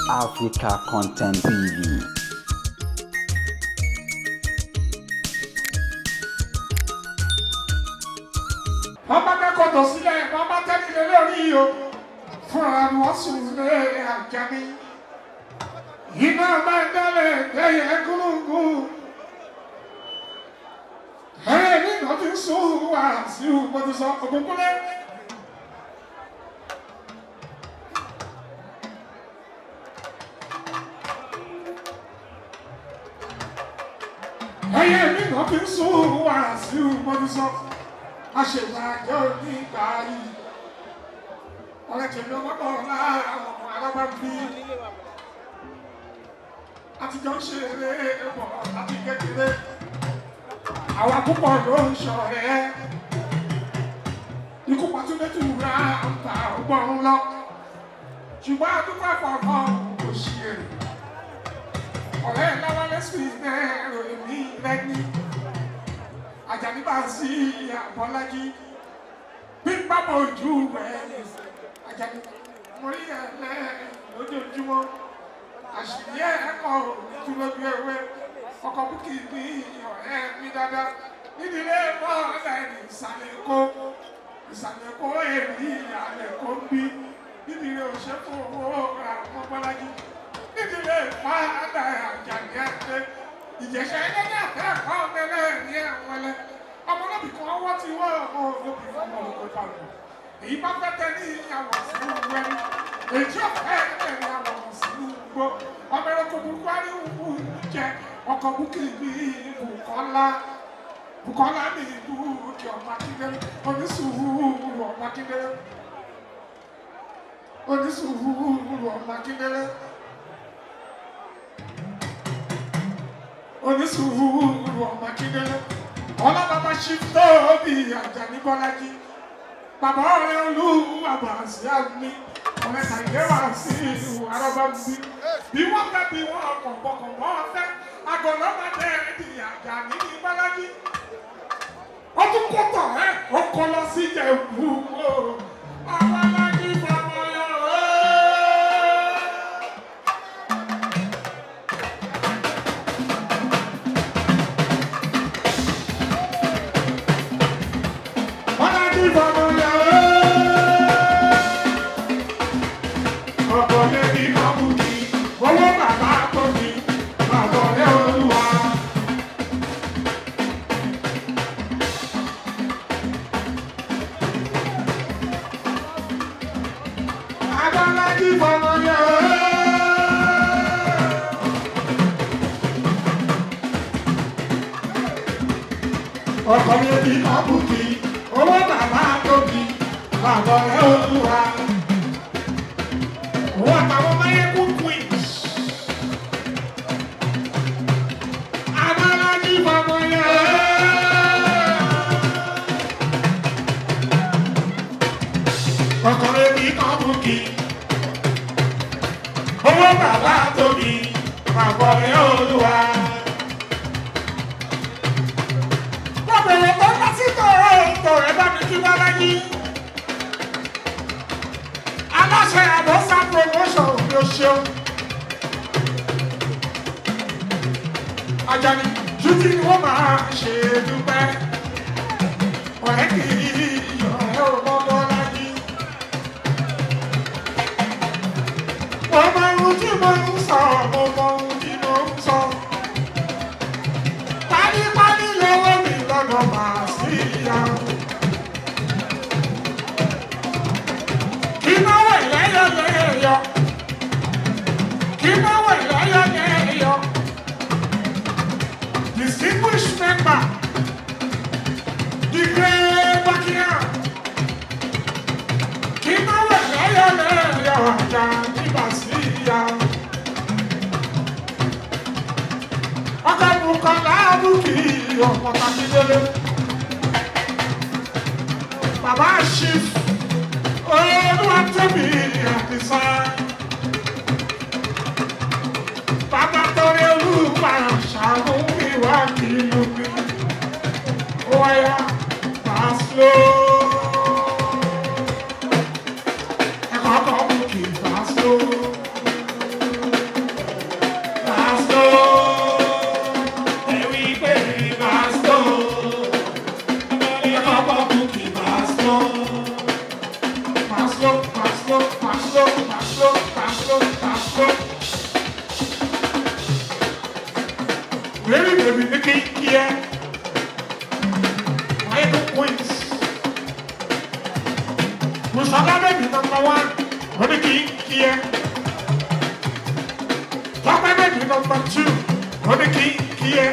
Africa Content TV. Bàbá kẹ́kọ̀ọ́ tó sílẹ̀, bàbá tẹ́lẹ̀ lórí o. Fúnra ni wọ́n sùn lé àjàní. Iná máa ń dálẹ̀ lẹ́yìn ẹ̀kúrúkú. Ẹ̀mí náà ti sún Wasiu, mo ti sọ òkúnkúnlé. Ẹ̀mí náà ti sún Wasiu, mo ti sọ. Aṣèwádìí onígbà yìí. Ọ̀rẹ́ tèmi ọmọdé ọ̀la àwọn alábàbí. Àtijọ́ ń ṣe eré ẹ̀bọ̀ láti kékeré. Àwa púpọ̀ ló ń ṣọ̀rẹ́. Ikú pàtúndétù ra ń ta ọgbọ́n lọ. Ṣùgbọ́n àdúgbò àfọ̀kọ́ kò ṣe èrè. Ọ̀rẹ́ ìlànà lẹ́sìn náà ròyìn ní lẹ́ni. Àjàní BASIA BOLAJI bí pápá ojú rẹ̀ Àjàní mo rí ẹ̀lẹ́ lójoojúmọ́ àṣìyí ẹ̀kọ́ ìtúlójú ewé ọkọ̀ búkì ní ọ̀rẹ́ mi dáadáa nídìílé bọ́ọ̀lá ìsàlẹ̀ Èkó èrí ìyàlẹ̀ kó ń bí nídìílé òṣèkó owó àwọn BOLAJI nídìílé fàádà Àjàní ẹ̀dẹ́ ìjẹ̀ṣẹ̀ ẹlẹ́dẹ̀ àtẹ́ẹ̀kọ́ ọ̀mẹ́lẹ́ ní ẹ̀wọ̀lẹ́ ọmọlọ́bì kan ọwọ́ ti wọ́ ọmọ olóbì fún ọmọ olóko ìpàdé èyí bá fẹ́ tẹ ní àwọ̀ sínú wẹ́rí èjì ọ̀fẹ́ ẹ̀ ní àwọ̀ sínú gbó ọmọ ẹranko burúkú aríwú jẹ ọkọ̀ búkì ní Bùkọ́lá ní ìlú òkè ọmọ akíndélé onísùúrù ọmọ akíndélé onísùúrù ọmọ akíndélé ọlọ́bàbà ṣí tóbi Àjàní BOLAJI bàbá ọ̀rẹ́ olúwa BASIA mi ọ̀rẹ́ Ayinde Wasiu arábàbí bí wọ́n fẹ́ bí wọ́n kọ̀ọ̀kọ̀ọ̀kọ̀ ọ̀fẹ́ agọ̀lọ́mọdé di Àjàní BOLAJI ó tún kó tọ̀ ẹ́ ó kọ́ lọ sí Ìjẹ̀bú BOLAJI fọmọ yọ ọkọ̀ mi bí ọkùnkì owó bàbá tóbi bàbá rẹ̀ olúwa owó àtàwọn máyékú queens BOLAJI bàbá yẹn ọkọ̀ mi bí ọkùnkì owó bàbá tóbi bàbá rẹ̀ olúwa. Ẹ bá mi kí BOLAJI aláṣẹ àbọ̀sà promotion ló ṣeun Àjàní jùtì ni wọ́n máa ṣe dúpẹ́ ọ̀rẹ́ kì í ọ̀rẹ́ ọmọ BOLAJI wọ́n máa ń tí mo ń sọ mo mọ ohun tí mo ń sọ pálípálí lọ́wọ́ mi lọ́dọ̀ BASIA. Distinguished member, the great BASIA. Àjàní BASIA. Ọkọ̀ Bùkọ́lá Bùkì ọmọ Takíndélé. Bàbá Chief Olúwatóbi Àdìsá. Bàbá torí olúwa ṣàánú ìwà kìlú mi. Ó wáyà Pàṣẹ. Very baby, the king here. My queens. Musala baby number 1. For the king here. Papa baby number 2. For the king here.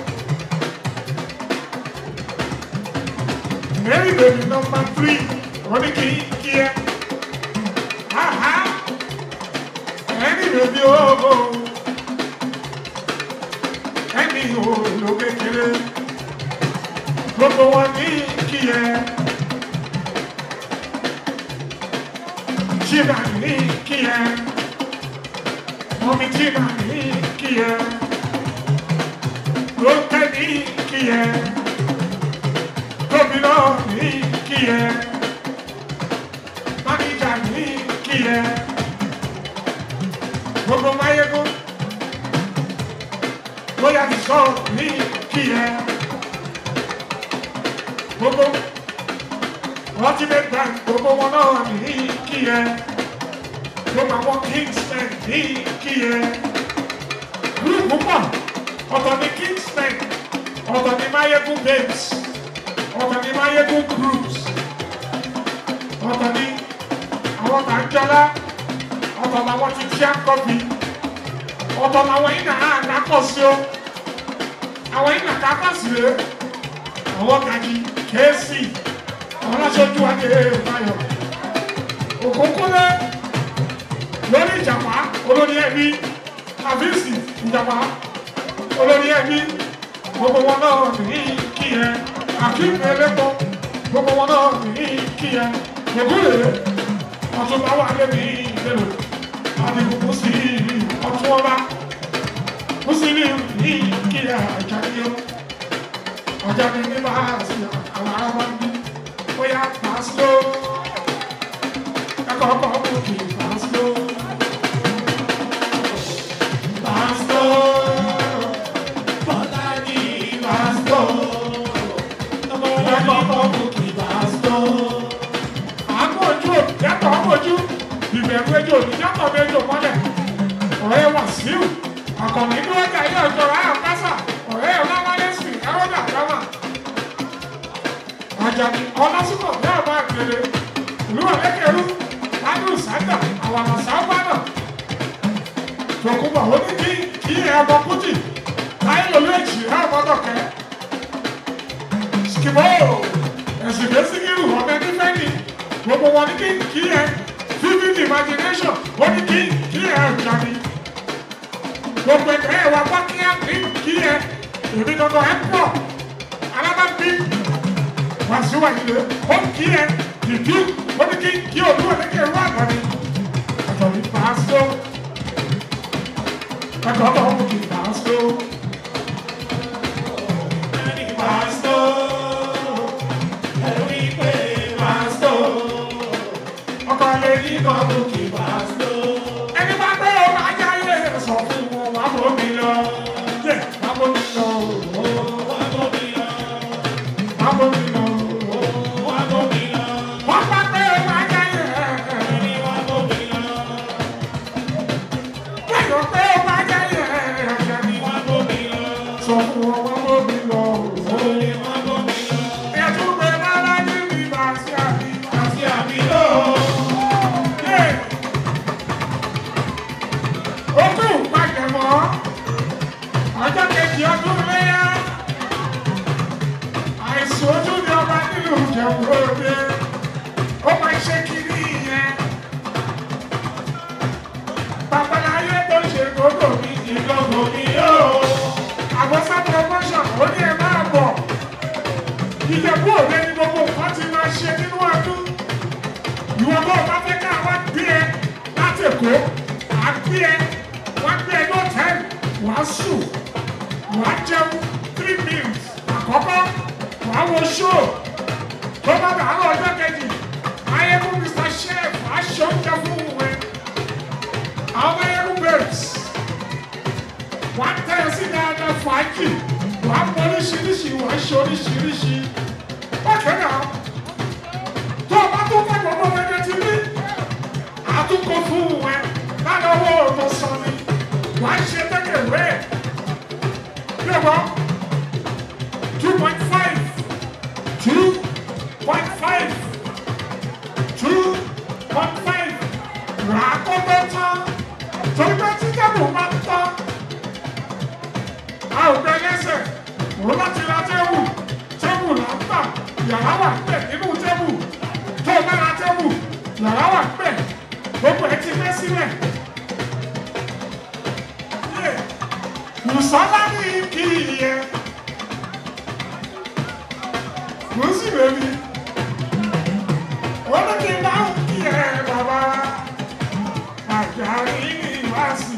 Mary baby number 3. For the king here. Aha. Any baby oh. Ẹni òòlò kékeré gbogbo wọn ní kí ẹ Tina ní kí ẹ mọ́mí Tina ní kí ẹ Lókè ní kí ẹ Gómìnà ní kí ẹ Máníjà ní kí ẹ gbogbo máyégún. Bóyá ti sọ ní kí ẹ gbogbo wọ́n ti lè gbà gbogbo wọn náà ní kí ẹ gbogbo àwọn Kingsmen ní kí ẹ gúrùpù pọ̀ ọ̀tọ̀ ní Kingsmen ọ̀tọ̀ ní Mayegun Babes ọ̀tọ̀ ní Mayegun Groups ọ̀tọ̀ ní àwọn Tàǹjọ́lá ọ̀tọ̀ làwọn ti tí a kọ́bí ọ̀tọ̀ làwọn yìí nà á nàkọ̀ sí o. Àwọn yìí nàka kọ́sì rẹ̀ àwọn kàjí kéésì àwọn aṣojú adé ìbáyọ̀ òkúnkúnlẹ̀ lórí ìjàpá olórí ẹbí àfíìsì ìjàpá olórí ẹbí gbogbo wọn náà ní kí ẹ àkíyèmí ẹlẹ́gbọ́n gbogbo wọn náà ní kí ẹ ògúnlẹ̀ ọ̀túnbá wà lẹ́bi ìlérò àdìgún sí ọ̀tún ọba. Muslim ní kí Àjàní o, Àjàní ní BASIA, àwọn ará wa ń bí, bóyá pàṣẹ ẹ̀kọ́ ọkọ̀ òkè pàṣẹ BOLAJI pàṣẹ ẹ̀kọ́ ọkọ̀ òkè pàṣẹ. Àgọ́ ojú yàtọ̀ ọmọ ojú, ìbẹ̀rù ejò yàtọ̀ méjò mọ́lẹ̀, ọ̀rẹ́ Wasiu. Àkànní ní ọjà ilé ọjọ́ ráyọ̀ kásà ọ̀rẹ́ ọláwálé sí ẹ̀rọ́dà dámà. Àjàní ọlásùkọ̀ ní àbá àgbèrè ìlú ọ̀lẹ́kẹ̀rú ládùn sájà àwọn àmàṣà ọgbàdàn. Tòkùnbọ̀ ó ní kí ẹ ọmọ kújì láyé lórí èjì rẹ̀ ọmọdọ̀kẹ́. Ṣìkìbọ̀ ẹ̀sìn lẹ́sìkìrù ọ̀mẹ nífẹ̀ẹ́ni gbogbo wọn ní kí ẹ vivid imagination ó ní kí ẹ Àjàní. Gbogbo ẹgbẹ́ ẹ̀ wá wá kí á bí kí ẹ èmi gangan ẹ̀ pọ̀ alábàbí Wasiu Ayinde ó kí ẹ dìdú ó ní kí olú ẹ̀lẹ́kẹ̀ ẹ̀rọ àgbàní ọ̀tọ̀ ní pàṣẹ ẹ̀kọ́ ọ̀tọ̀ ọ̀hún kì í pàṣẹ ẹni pàṣẹ ẹ̀rí pé pàṣẹ ọkọ̀ lẹ́yìn kan tó kì í pàṣẹ ẹni bá gbé ọmọ ajá ilé sọ fún wọn. Ìjẹ̀bú òde ni gbogbo nǹkan ti máa ṣe nínú ọdún. Ìwọ bọ́ ọba fẹ́ ká wá gbé ẹ láti Èkó, à gbé ẹ, wá gbé ẹ ní hòtẹ́ẹ̀lì, wàá sùn, wàá jẹun 3 meals. Àkọ́kọ́, wàá wo show. Tó bá dàárọ̀ ọjọ́ kejì, Mayegun Mr. Chef, aṣọ oúnjẹ fún ìwé. Àwọn Mayegun Babes, wàá tẹ̀ ẹ́ sí dáadáa fàájì. Wàá mọ oríṣiríṣi, wàá ṣe oríṣiríṣi. Bákan náà, tó o bá tó fẹ́ gbogbo ẹgbẹ́ ti rí, àtúnkọ tó fún wọn lálọ́wọ́ tó sọ ni wàá ṣe tẹ́lẹ̀ wẹ́ yọ̀bọ̀ 2.5 rà á kó tó tán torí pé tí tẹ́bù máa ń tán a ò gbẹ lẹ́sẹ̀ òun láti ra tẹ́bù là ń tà yàrá wà pẹ̀ nínú tẹ́bù tó o bá ra tẹ́bù yàrá wà pẹ̀ gbogbo ẹ ti fẹ́ sílẹ̀. Mùsọ́lá ní kí iye mo sì bẹ̀rẹ̀ wọ́n ní kí n bá ń kí ẹ bàbá Àjàní ní Wasiu.